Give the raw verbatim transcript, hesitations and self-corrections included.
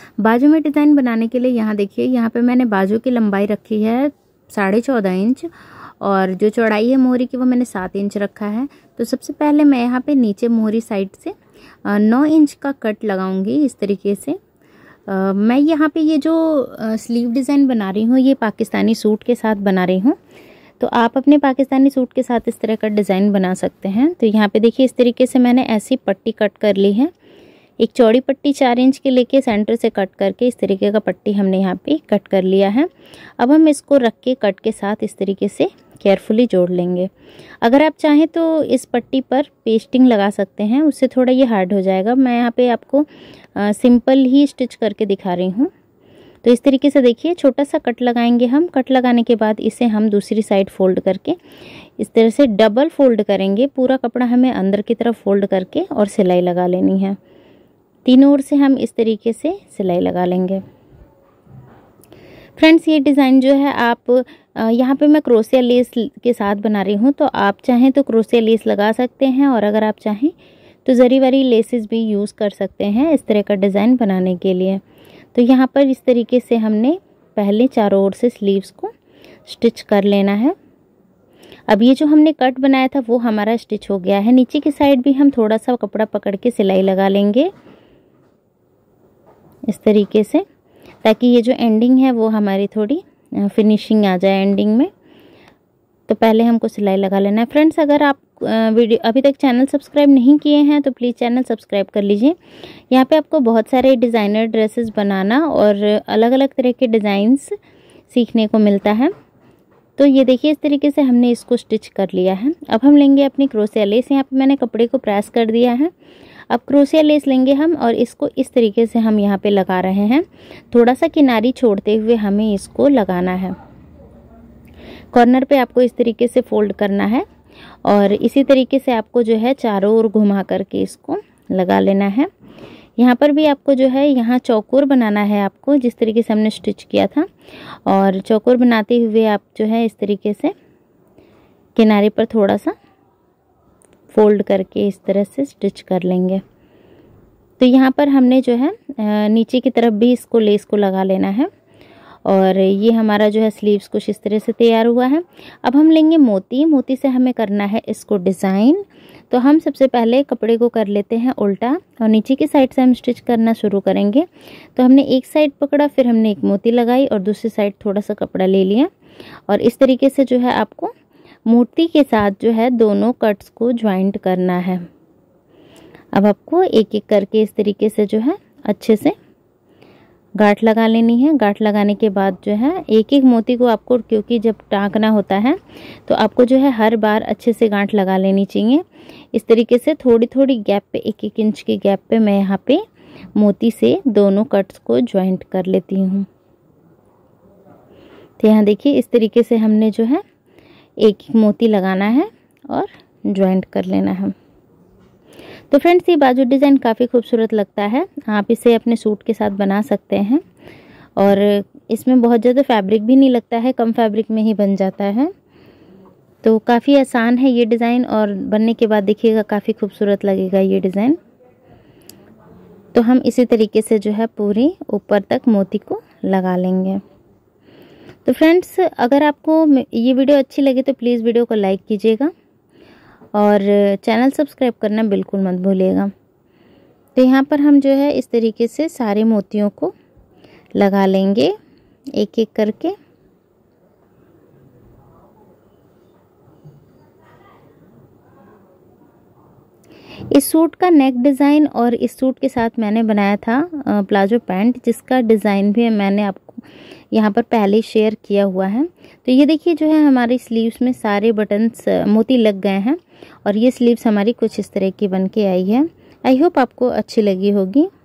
बाजू में डिज़ाइन बनाने के लिए यहाँ देखिए, यहाँ पे मैंने बाजू की लंबाई रखी है साढ़े चौदह इंच और जो चौड़ाई है मोहरी की वो मैंने सात इंच रखा है। तो सबसे पहले मैं यहाँ पे नीचे मोहरी साइड से नौ इंच का कट लगाऊंगी इस तरीके से। आ, मैं यहाँ पे ये जो स्लीव डिज़ाइन बना रही हूँ ये पाकिस्तानी सूट के साथ बना रही हूँ, तो आप अपने पाकिस्तानी सूट के साथ इस तरह का डिज़ाइन बना सकते हैं। तो यहाँ पे देखिए इस तरीके से मैंने ऐसी पट्टी कट कर ली है। एक चौड़ी पट्टी चार इंच की लेके सेंटर से कट करके इस तरीके का पट्टी हमने यहाँ पे कट कर लिया है। अब हम इसको रख के कट के साथ इस तरीके से केयरफुली जोड़ लेंगे। अगर आप चाहें तो इस पट्टी पर पेस्टिंग लगा सकते हैं, उससे थोड़ा ये हार्ड हो जाएगा। मैं यहाँ पे आपको आ, सिंपल ही स्टिच करके दिखा रही हूँ। तो इस तरीके से देखिए छोटा सा कट लगाएंगे हम। कट लगाने के बाद इसे हम दूसरी साइड फोल्ड करके इस तरह से डबल फोल्ड करेंगे। पूरा कपड़ा हमें अंदर की तरफ फोल्ड करके और सिलाई लगा लेनी है। तीनों ओर से हम इस तरीके से सिलाई लगा लेंगे। फ्रेंड्स ये डिज़ाइन जो है आप यहाँ पे मैं क्रोशिया लेस के साथ बना रही हूँ, तो आप चाहें तो क्रोशिया लेस लगा सकते हैं और अगर आप चाहें तो जरी वाली लेसेस भी यूज़ कर सकते हैं इस तरह का डिज़ाइन बनाने के लिए। तो यहाँ पर इस तरीके से हमने पहले चारों ओर से स्लीव्स को स्टिच कर लेना है। अब ये जो हमने कट बनाया था वो हमारा स्टिच हो गया है। नीचे की साइड भी हम थोड़ा सा कपड़ा पकड़ के सिलाई लगा लेंगे इस तरीके से, ताकि ये जो एंडिंग है वो हमारी थोड़ी फिनिशिंग आ जाए एंडिंग में। तो पहले हमको सिलाई लगा लेना है। फ्रेंड्स अगर आप वीडियो अभी तक चैनल सब्सक्राइब नहीं किए हैं तो प्लीज़ चैनल सब्सक्राइब कर लीजिए। यहाँ पे आपको बहुत सारे डिज़ाइनर ड्रेसेस बनाना और अलग अलग तरह के डिज़ाइंस सीखने को मिलता है। तो ये देखिए इस तरीके से हमने इसको स्टिच कर लिया है। अब हम लेंगे अपनी क्रोशिया लेस। यहाँ पे मैंने कपड़े को प्रेस कर दिया है। अब क्रोशिया लेस लेंगे हम और इसको इस तरीके से हम यहाँ पे लगा रहे हैं। थोड़ा सा किनारी छोड़ते हुए हमें इसको लगाना है। कॉर्नर पे आपको इस तरीके से फोल्ड करना है और इसी तरीके से आपको जो है चारों ओर घुमा करके इसको लगा लेना है। यहाँ पर भी आपको जो है यहाँ चौकोर बनाना है आपको, जिस तरीके से हमने स्टिच किया था। और चौकोर बनाते हुए आप जो है इस तरीके से किनारे पर थोड़ा सा फोल्ड करके इस तरह से स्टिच कर लेंगे। तो यहाँ पर हमने जो है नीचे की तरफ भी इसको लेस को लगा लेना है और ये हमारा जो है स्लीव्स कुछ इस तरह से तैयार हुआ है। अब हम लेंगे मोती। मोती से हमें करना है इसको डिज़ाइन। तो हम सबसे पहले कपड़े को कर लेते हैं उल्टा और नीचे की साइड से हम स्टिच करना शुरू करेंगे। तो हमने एक साइड पकड़ा, फिर हमने एक मोती लगाई और दूसरी साइड थोड़ा सा कपड़ा ले लिया और इस तरीके से जो है आपको मोती के साथ जो है दोनों कट्स को ज्वाइंट करना है। अब आपको एक एक करके इस तरीके से जो है अच्छे से गांठ लगा लेनी है। गांठ लगाने के बाद जो है एक एक मोती को आपको, क्योंकि जब टाँकना होता है तो आपको जो है हर बार अच्छे से गांठ लगा लेनी चाहिए। इस तरीके से थोड़ी थोड़ी गैप पे, एक एक इंच की गैप पे मैं यहाँ पे मोती से दोनों कट्स को ज्वाइंट कर लेती हूँ। तो यहाँ देखिए इस तरीके से हमने जो है एक एक मोती लगाना है और ज्वाइंट कर लेना है। तो फ्रेंड्स ये बाजू डिज़ाइन काफ़ी खूबसूरत लगता है। आप इसे अपने सूट के साथ बना सकते हैं और इसमें बहुत ज़्यादा फैब्रिक भी नहीं लगता है, कम फैब्रिक में ही बन जाता है। तो काफ़ी आसान है ये डिज़ाइन और बनने के बाद देखिएगा काफ़ी खूबसूरत लगेगा ये डिज़ाइन। तो हम इसी तरीके से जो है पूरी ऊपर तक मोती को लगा लेंगे। तो फ्रेंड्स अगर आपको ये वीडियो अच्छी लगे तो प्लीज़ वीडियो को लाइक कीजिएगा और चैनल सब्सक्राइब करना बिल्कुल मत भूलिएगा। तो यहाँ पर हम जो है इस तरीके से सारे मोतियों को लगा लेंगे एक एक करके। इस सूट का नेक डिज़ाइन और इस सूट के साथ मैंने बनाया था प्लाजो पैंट, जिसका डिज़ाइन भी मैंने आपको यहाँ पर पहले शेयर किया हुआ है। तो ये देखिए जो है हमारी स्लीव्स में सारे बटन्स मोती लग गए हैं और ये स्लीव्स हमारी कुछ इस तरह की बन के आई है। आई होप आपको अच्छी लगी होगी।